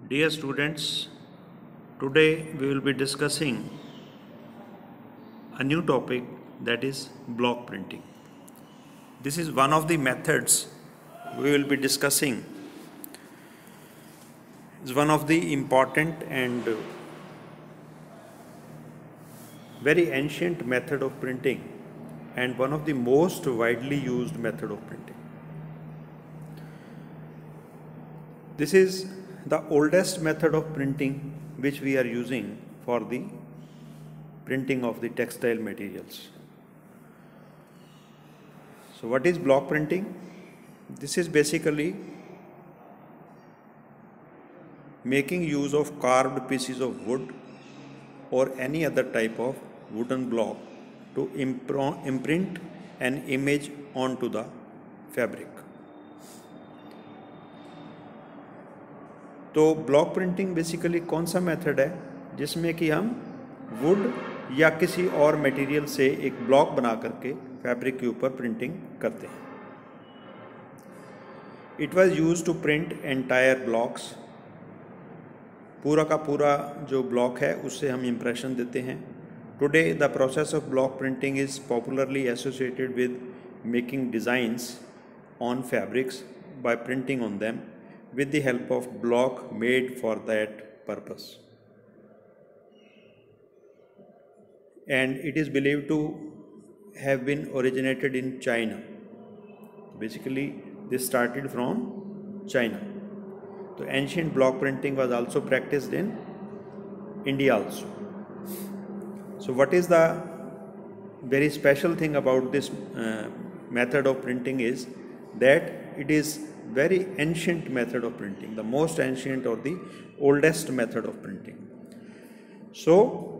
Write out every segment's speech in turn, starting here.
Dear students, today we will be discussing a new topic, that is block printing. This is one of the methods we will be discussing. It's one of the important and very ancient method of printing and one of the most widely used method of printing. This is the oldest method of printing which we are using for the printing of the textile materials. So what is block printing? This is basically making use of carved pieces of wood or any other type of wooden block to imprint an image onto the fabric. तो block printing basically कौन सा method है जिसमें कि हम would या किसी और मटेरियल से एक ब्लॉक बना करके फैब्रिक के ऊपर प्रिंटिंग करते हैं. It was used to print entire blocks. पूरा का पूरा जो ब्लॉक है उससे हम इम्प्रेशन देते हैं. Today the process of block printing is popularly associated with making designs on fabrics by printing on them with the help of block made for that purpose. And it is believed to have been originated in China. Basically, this started from China. So ancient block printing was also practiced in India also. So what is the very special thing about this method of printing is that it is very ancient method of printing, the most ancient or the oldest method of printing. So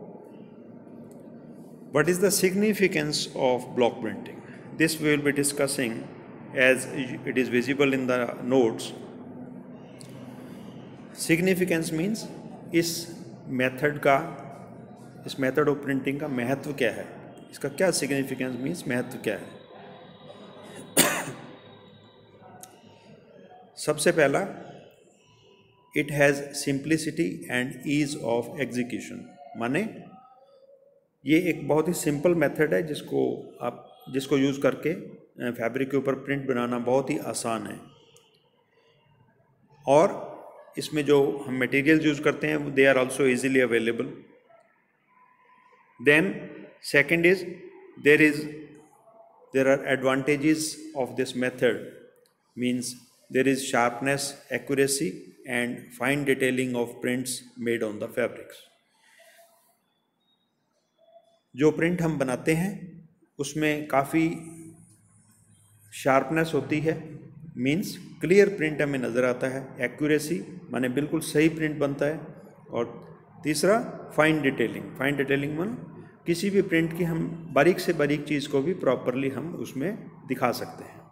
what is the significance of block printing? This we will be discussing as it is visible in the notes. Significance means इस method of printing का महत्व क्या है, इसका क्या significance means महत्व क्या है. सबसे पहला, it has simplicity and ease of execution. माने ये एक बहुत ही सिंपल मेथड है जिसको यूज़ करके फैब्रिक के ऊपर प्रिंट बनाना बहुत ही आसान है. और इसमें जो हम मटेरियल यूज़ करते हैं they are also easily available. Then second is there are advantages of this method. Means there is sharpness, accuracy and fine detailing of prints made on the fabrics. जो प्रिंट हम बनाते हैं उसमें काफ़ी sharpness होती है, मीन्स क्लियर प्रिंट हमें नज़र आता है. एक्यूरेसी माने बिल्कुल सही प्रिंट बनता है. और तीसरा फाइन डिटेलिंग मान किसी भी प्रिंट की हम बारीक से बारीक चीज़ को भी प्रॉपरली हम उसमें दिखा सकते हैं.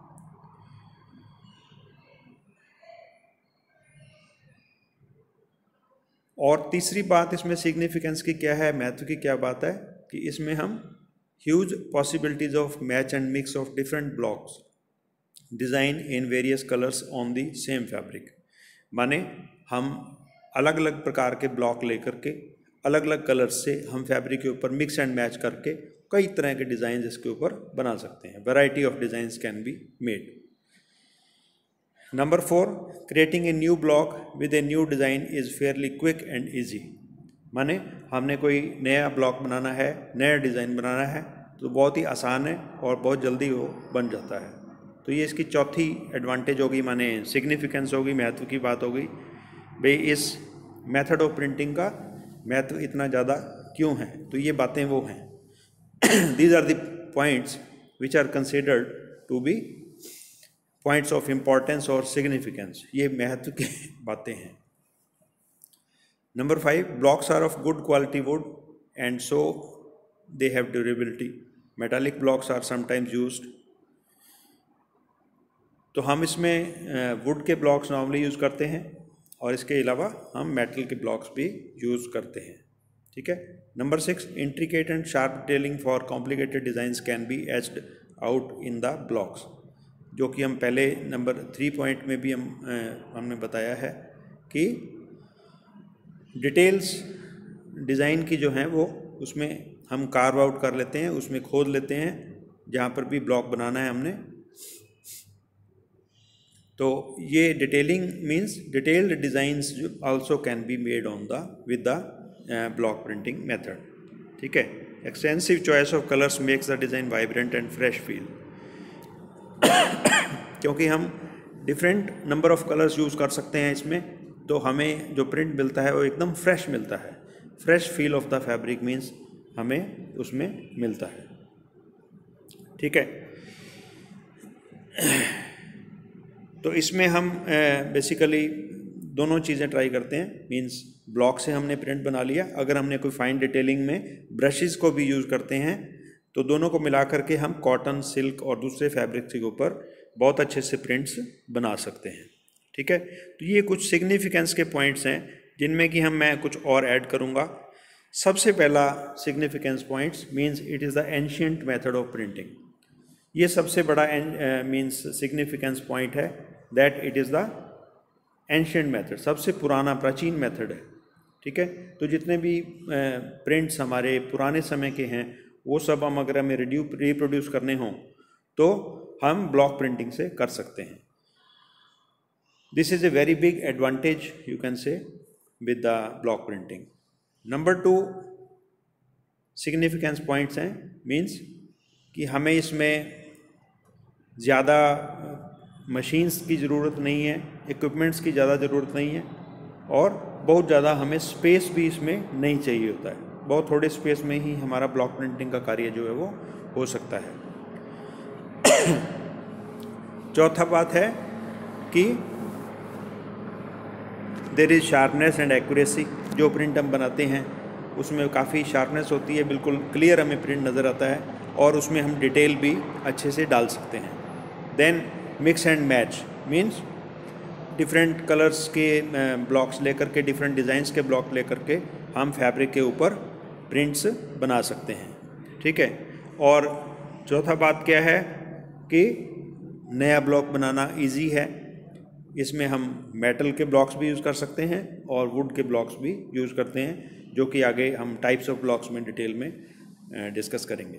और तीसरी बात इसमें सिग्निफिकेंस की क्या है, महत्व की क्या बात है कि इसमें हम huge possibilities of match and mix of different blocks design in various colours on the same fabric. माने हम अलग अलग प्रकार के ब्लॉक लेकर के अलग अलग कलर्स से हम फैब्रिक के ऊपर मिक्स एंड मैच करके कई तरह के डिज़ाइन इसके ऊपर बना सकते हैं. Variety of designs can be made. Number 4, creating a new block with a new design is fairly quick and easy. माने हमने कोई नया ब्लॉक बनाना है, नया डिज़ाइन बनाना है तो बहुत ही आसान है और बहुत जल्दी वो बन जाता है. तो ये इसकी चौथी एडवांटेज होगी, माने सिग्निफिकेंस होगी, महत्व की बात होगी. भाई इस मेथड ऑफ प्रिंटिंग का महत्व इतना ज़्यादा क्यों है, तो ये बातें वो हैं. These are the points which are considered to be points of importance और सिग्निफिकेंस. ये महत्व की बातें हैं. Number 5, blocks are of good quality wood and so they have durability. Metallic blocks are sometimes used. तो हम इसमें वुड के ब्लॉक्स नॉर्मली यूज़ करते हैं और इसके अलावा हम मेटल के ब्लॉक्स भी यूज़ करते हैं. ठीक है. Number 6, intricate and sharp detailing for complicated designs can be etched out in the blocks. जो कि हम पहले नंबर 3 पॉइंट में भी हमने बताया है कि डिटेल्स डिज़ाइन की जो हैं वो उसमें हम कार्व आउट कर लेते हैं, उसमें खोद लेते हैं जहाँ पर भी ब्लॉक बनाना है हमने। तो ये detailing means detailed designs also can be made on the with the block printing method. ठीक है। Extensive choice of colours makes the design vibrant and fresh feel. क्योंकि हम different number of colours use कर सकते हैं इसमें, तो हमें जो प्रिंट मिलता है वो एकदम फ्रेश मिलता है। Fresh feel of the fabric means हमें उसमें मिलता है। ठीक है। तो इसमें हम बेसिकली दोनों चीज़ें ट्राई करते हैं। मीन्स ब्लॉक से हमने प्रिंट बना लिया, अगर हमने कोई फाइन डिटेलिंग में ब्रशेस को भी यूज़ करते हैं तो दोनों को मिला करके हम कॉटन, सिल्क और दूसरे फैब्रिक के ऊपर बहुत अच्छे से प्रिंट्स बना सकते हैं। ठीक है। तो ये कुछ सिग्निफिकेंस के पॉइंट्स हैं जिनमें कि मैं कुछ और ऐड करूँगा। सबसे पहला significance points means it is the ancient method of printing. ये सबसे बड़ा मीन्स सिग्निफिकेंस पॉइंट है that it is the ancient method, सबसे पुराना प्राचीन मेथड है। ठीक है। तो जितने भी प्रिंट्स हमारे पुराने समय के हैं वो सब हम अगर हमें रिप्रोड्यूस करने हों तो हम ब्लॉक प्रिंटिंग से कर सकते हैं। This is a very big advantage you can say with the block printing. Number 2 significance points हैं मीन्स कि हमें इसमें ज़्यादा मशीन्स की ज़रूरत नहीं है, इक्विपमेंट्स की ज़्यादा ज़रूरत नहीं है, और बहुत ज़्यादा हमें स्पेस भी इसमें नहीं चाहिए होता है। बहुत थोड़े स्पेस में ही हमारा ब्लॉक प्रिंटिंग का कार्य जो है वो हो सकता है। चौथा बात है कि there is sharpness and accuracy. जो प्रिंट हम बनाते हैं उसमें काफ़ी शार्पनेस होती है, बिल्कुल क्लियर हमें प्रिंट नज़र आता है और उसमें हम डिटेल भी अच्छे से डाल सकते हैं। Then mix and match means different colours के ब्लॉक्स लेकर के, डिफरेंट डिज़ाइंस के ब्लॉक लेकर के हम फैब्रिक के ऊपर प्रिंट्स बना सकते हैं। ठीक है। और चौथा बात क्या है कि नया ब्लॉक बनाना इजी है। इसमें हम मेटल के ब्लॉक्स भी यूज़ कर सकते हैं और वुड के ब्लॉक्स भी यूज़ करते हैं, जो कि आगे हम टाइप्स ऑफ ब्लॉक्स में डिटेल में डिस्कस करेंगे।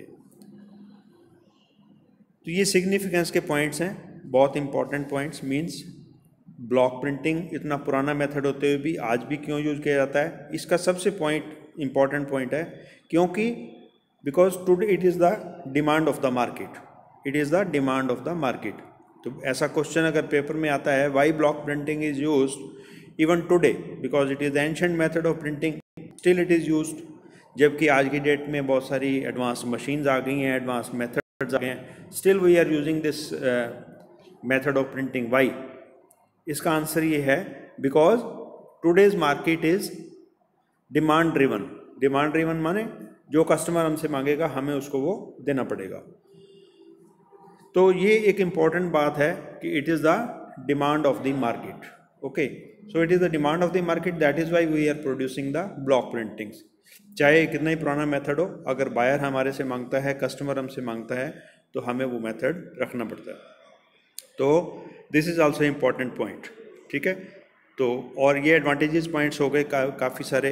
तो ये सिग्निफिकेंस के पॉइंट्स हैं, बहुत important points. Means block printing इतना पुराना मेथड होते हुए भी आज भी क्यों यूज़ किया जाता है, इसका सबसे इम्पॉर्टेंट पॉइंट है क्योंकि because today it is the demand of the market, it is the demand of the market. तो ऐसा क्वेश्चन अगर पेपर में आता है, why block printing is used even today, because it is the ancient method of printing, still it is used. जबकि आज की date में बहुत सारी एडवांस मशीन्स आ गई हैं, एडवांस मेथड्स आ गए हैं, still we are using this method of printing. Why? इसका आंसर ये है because today's market is demand driven. Demand driven माने जो कस्टमर हमसे मांगेगा हमें उसको वो देना पड़ेगा। तो ये एक इम्पॉर्टेंट बात है कि it is the demand of the market. Okay, so it is the demand of the market, that is why we are producing the block printings. चाहे कितना ही पुराना मेथड हो, अगर बायर हमारे से मांगता है, कस्टमर हमसे मांगता है, तो हमें वो मेथड रखना पड़ता है। तो this is also important point. ठीक है। तो और ये एडवांटेजेस पॉइंट्स हो गए काफ़ी सारे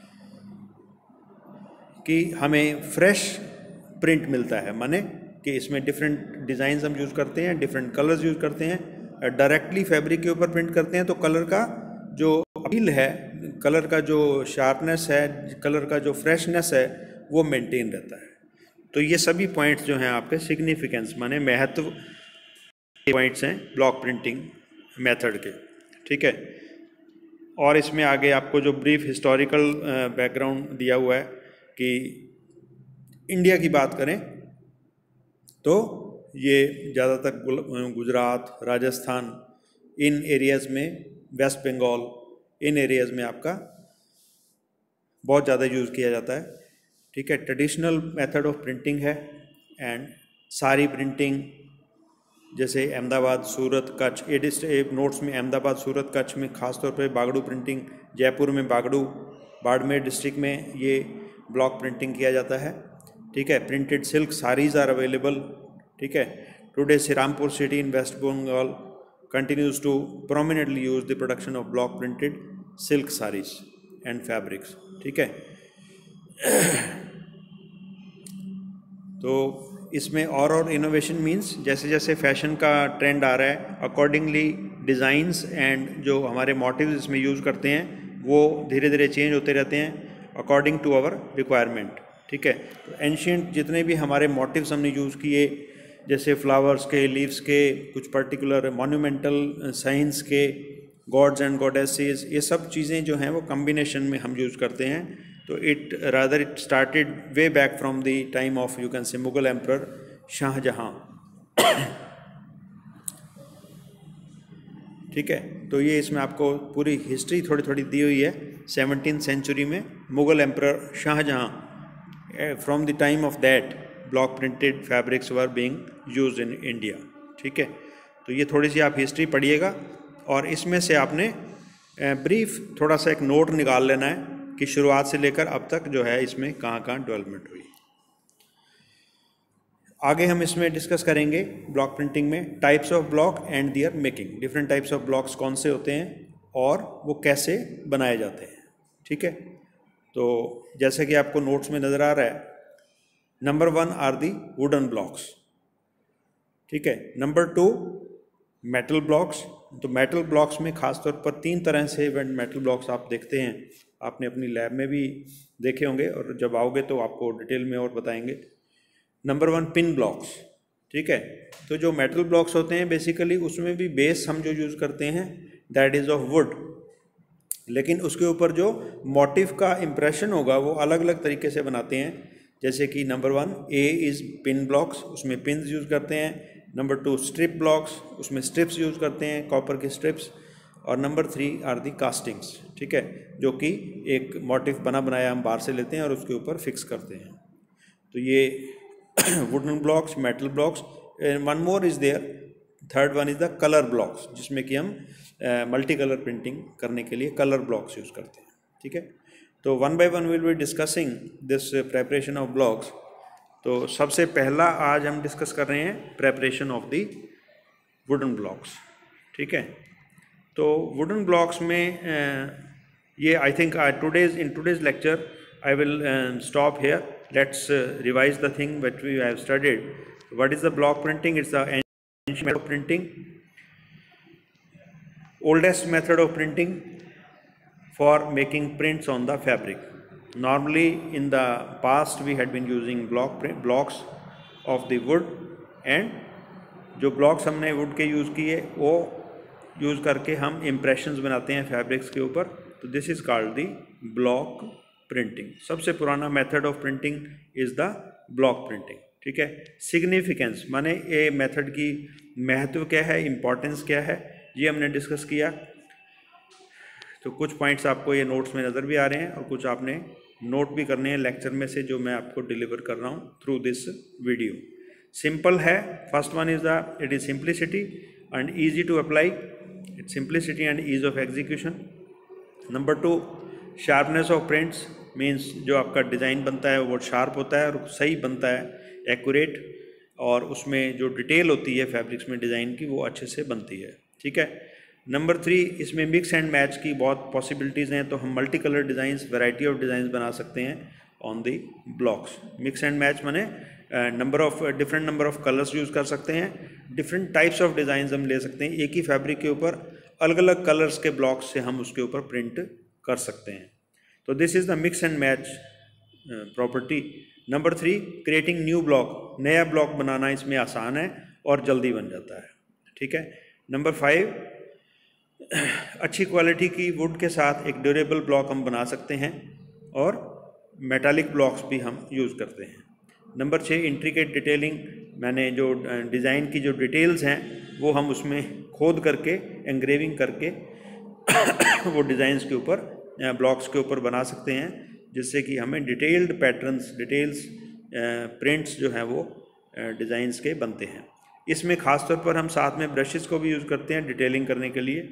कि हमें फ्रेश प्रिंट मिलता है, माने कि इसमें डिफरेंट डिज़ाइंस हम यूज़ करते हैं, डिफरेंट कलर्स यूज़ करते हैं, डायरेक्टली फैब्रिक के ऊपर प्रिंट करते हैं तो कलर का जो अपील है, कलर का जो शार्पनेस है, कलर का जो फ्रेशनेस है वो मेंटेन रहता है। तो ये सभी पॉइंट्स जो हैं आपके सिग्निफिकेंस माने महत्व पॉइंट्स हैं ब्लॉक प्रिंटिंग मेथड के। ठीक है। और इसमें आगे आपको जो ब्रीफ हिस्टोरिकल बैकग्राउंड दिया हुआ है कि इंडिया की बात करें तो ये ज़्यादातर गुजरात, राजस्थान, इन एरियाज़ में, वेस्ट बंगाल, इन एरियाज़ में आपका बहुत ज़्यादा यूज़ किया जाता है। ठीक है। ट्रेडिशनल मेथड ऑफ प्रिंटिंग है एंड सारी प्रिंटिंग जैसे अहमदाबाद, सूरत, कच्छ, ये नोट्स में अहमदाबाद, सूरत, कच्छ में खासतौर पे बागड़ू प्रिंटिंग, जयपुर में बागड़ू, बाड़मेर डिस्ट्रिक्ट में ये ब्लॉक प्रिंटिंग किया जाता है। ठीक है। Printed silk sarees are available. ठीक है। Today Shrirampur city in west Bengal continues to prominently use the production of block printed silk sarees. And fabrics. ठीक है, तो इसमें और इनोवेशन मीन्स जैसे जैसे फैशन का ट्रेंड आ रहा है अकॉर्डिंगली डिज़ाइंस एंड जो हमारे मोटिव्स इसमें यूज़ करते हैं वो धीरे धीरे चेंज होते रहते हैं अकॉर्डिंग टू आवर रिक्वायरमेंट। ठीक है, तो एंशियंट जितने भी हमारे मोटिव्स हमने यूज़ किए जैसे फ्लावर्स के, लीव्स के, कुछ पर्टिकुलर मॉन्यूमेंटल साइंस के, गॉड्स एंड गॉडेसेस, ये सब चीज़ें जो हैं वो कम्बिनेशन में हम यूज़ करते हैं। तो it started way back from the time of you can say Mughal emperor Shahjahan. ठीक है, तो ये इसमें आपको पूरी हिस्ट्री थोड़ी थोड़ी दी हुई है। 17th सेंचुरी में Mughal emperor Shahjahan from the time of that block printed fabrics were being used in India. ठीक है, तो ये थोड़ी सी आप हिस्ट्री पढ़िएगा और इसमें से आपने ब्रीफ थोड़ा सा एक नोट निकाल लेना है कि शुरुआत से लेकर अब तक जो है इसमें कहाँ कहाँ डेवलपमेंट हुई। आगे हम इसमें डिस्कस करेंगे ब्लॉक प्रिंटिंग में types of block and their making. Different types of blocks कौन से होते हैं और वो कैसे बनाए जाते हैं। ठीक है, तो जैसे कि आपको नोट्स में नज़र आ रहा है, number 1 are the wooden blocks. ठीक है, नंबर 2 मेटल ब्लॉक्स। तो मेटल ब्लॉक्स में खास तौर पर 3 तरह से मेटल ब्लॉक्स आप देखते हैं, आपने अपनी लैब में भी देखे होंगे और जब आओगे तो आपको डिटेल में और बताएंगे। Number 1 pin blocks. ठीक है, तो जो मेटल ब्लॉक्स होते हैं बेसिकली उसमें भी बेस हम जो यूज़ करते हैं दैट इज़ ऑफ वुड, लेकिन उसके ऊपर जो मोटिव का इम्प्रेशन होगा वो अलग अलग तरीके से बनाते हैं। जैसे कि number 1 a is pin blocks, उसमें पिन्स यूज़ करते हैं। नंबर 2 स्ट्रिप ब्लॉक्स, उसमें स्ट्रिप्स यूज़ करते हैं, कॉपर के स्ट्रिप्स। और नंबर 3 आर दी कास्टिंग्स। ठीक है, जो कि एक मोटिव बना बनाया हम बाहर से लेते हैं और उसके ऊपर फिक्स करते हैं। तो ये wooden blocks, metal blocks. One more is there, third one is the colour blocks, जिसमें कि हम मल्टी कलर प्रिंटिंग करने के लिए कलर ब्लॉक्स यूज़ करते हैं। ठीक है, तो one by one will be discussing this preparation of blocks. तो सबसे पहला आज हम डिस्कस कर रहे हैं preparation of the wooden blocks. ठीक है, तो वुडन ब्लॉक्स में ये I think in today's lecture I will stop here. Let's revise the thing that we have studied. What is the block printing? It's the ancient method of printing, oldest method of printing for making prints on the fabric. Normally in the past we had been using blocks of the wood, and जो blocks हमने wood के use किए वो use करके हम impressions बनाते हैं fabrics के ऊपर। तो this is called the block printing. सबसे पुराना method of printing is the block printing. ठीक है, सिग्निफिकेंस माने ये मेथड की महत्व क्या है, इम्पोर्टेंस क्या है, ये हमने डिस्कस किया। तो कुछ पॉइंट्स आपको ये नोट्स में नज़र भी आ रहे हैं और कुछ आपने नोट भी करने हैं लेक्चर में से जो मैं आपको डिलीवर कर रहा हूँ थ्रू दिस वीडियो। सिंपल है, first one is the it is simplicity and easy to apply, its simplicity and ease of execution. Number 2 sharpness of prints, means जो आपका डिज़ाइन बनता है वो शार्प होता है और सही बनता है, एक्यूरेट, और उसमें जो डिटेल होती है फैब्रिक्स में डिज़ाइन की वो अच्छे से बनती है। ठीक है, नंबर 3 इसमें मिक्स एंड मैच की बहुत पॉसिबिलिटीज़ हैं, तो हम multi colour designs, variety of designs बना सकते हैं on the blocks. Mix and match माने different number of colours use कर सकते हैं, डिफरेंट टाइप्स ऑफ डिज़ाइंस हम ले सकते हैं। एक ही फैब्रिक के ऊपर अलग अलग कलर्स के ब्लॉक्स से हम उसके ऊपर प्रिंट कर सकते हैं। तो this is the mix and match property. Number 3 creating new block, नया ब्लॉक बनाना इसमें आसान है और जल्दी बन जाता है। ठीक है, नंबर 5 अच्छी क्वालिटी की वुड के साथ एक ड्यूरेबल ब्लॉक हम बना सकते हैं और मेटालिक ब्लॉक्स भी हम यूज़ करते हैं। नंबर 6 इंट्रिकेट डिटेलिंग, मैंने जो डिज़ाइन की जो डिटेल्स हैं वो हम उसमें खोद करके एंग्रेविंग करके वो डिज़ाइंस के ऊपर, ब्लॉक्स के ऊपर बना सकते हैं, जिससे कि हमें डिटेल्ड पैटर्न्स, डिटेल्स प्रिंट्स जो हैं वो डिज़ाइंस के बनते हैं। इसमें ख़ास तौर पर हम साथ में ब्रशेस को भी यूज़ करते हैं डिटेलिंग करने के लिए।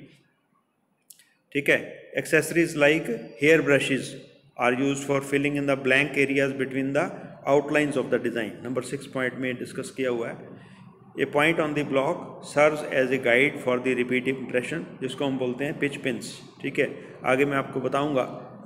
ठीक है, accessories like hair brushes are used for filling in the blank areas between the outlines of the design. Number 6 point में डिस्कस किया हुआ है। A point on the block serves as a guide for the repeat impression, जिसको हम बोलते हैं pitch pins. ठीक है, आगे मैं आपको बताऊंगा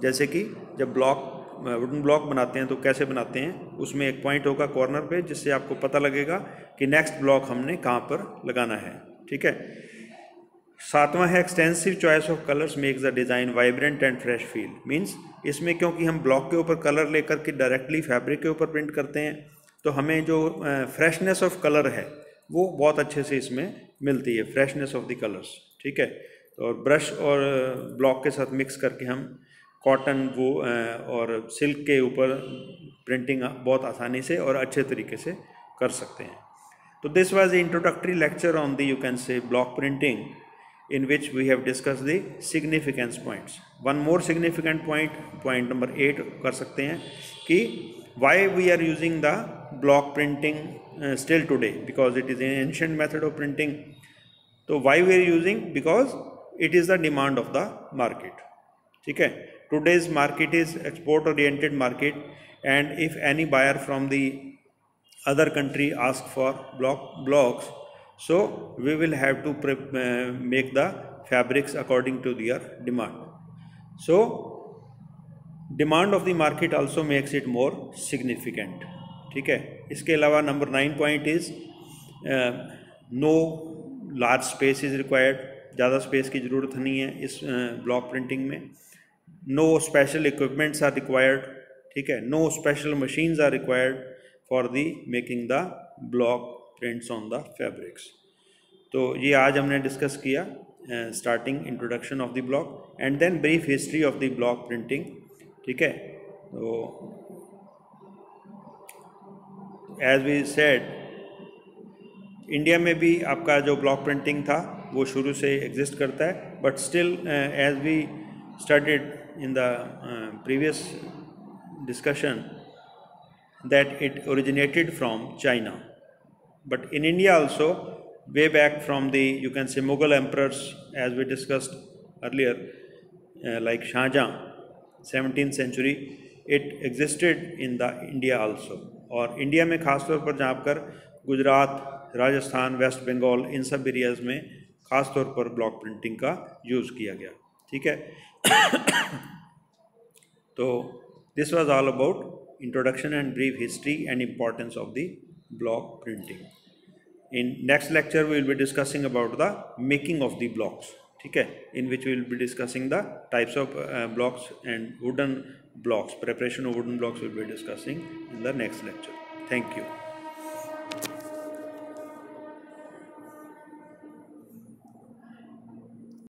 जैसे कि जब वुडन ब्लॉक बनाते हैं तो कैसे बनाते हैं, उसमें एक पॉइंट होगा कॉर्नर पे जिससे आपको पता लगेगा कि नेक्स्ट ब्लॉक हमने कहाँ पर लगाना है। ठीक है। सातवां है extensive choice of colours makes the design vibrant and fresh feel. Means इसमें क्योंकि हम ब्लॉक के ऊपर कलर लेकर के डायरेक्टली फैब्रिक के ऊपर प्रिंट करते हैं तो हमें जो फ्रेशनेस ऑफ कलर है वो बहुत अच्छे से इसमें मिलती है, फ्रेशनेस ऑफ द कलर्स। ठीक है। और ब्रश और ब्लॉक के साथ मिक्स करके हम कॉटन वो और सिल्क के ऊपर प्रिंटिंग बहुत आसानी से और अच्छे तरीके से कर सकते हैं। तो this was the introductory lecture on the you can say block printing in which we have discussed the significance points. One more significant point number 8 कर सकते हैं कि why we are using the block printing still today, because it is an ancient method of printing. तो why we are using, because it is the demand of the market. ठीक है। Today's market is export oriented market, and if any buyer from the other country ask for blocks, so we will have to make the fabrics according to their demand. So demand of the market also makes it more significant. ठीक है। इसके अलावा number 9 point is no large space is required. ज़्यादा space की ज़रूरत नहीं है इस ब्लॉक प्रिंटिंग में। No special equipments are required. ठीक है। No special machines are required for the making the block prints on the fabrics. तो ये आज हमने डिस्कस किया starting introduction of the block and then brief history of the block printing. ठीक है। तो एज वी सेड, इंडिया में भी आपका जो ब्लॉक प्रिंटिंग था वो शुरू से एग्जिस्ट करता है, but still as we studied in the previous discussion that it originated from China. But in India also, way back from the, you can say, Mughal emperors, as we discussed earlier, like Shah Jahan, 17th century, it existed in the India also. और India में ख़ास तौर पर जहाँ पर Gujarat, Rajasthan, west Bengal, इन सब areas में ख़ास तौर पर ब्लॉक प्रिंटिंग का यूज़ किया गया। ठीक है। तो this was all about introduction and brief history and importance of the block printing. In next lecture we will be discussing about the making of the blocks. ठीक है। in which we will be discussing the types of blocks and wooden blocks. Preparation of wooden blocks we will be discussing in the next lecture. Thank you.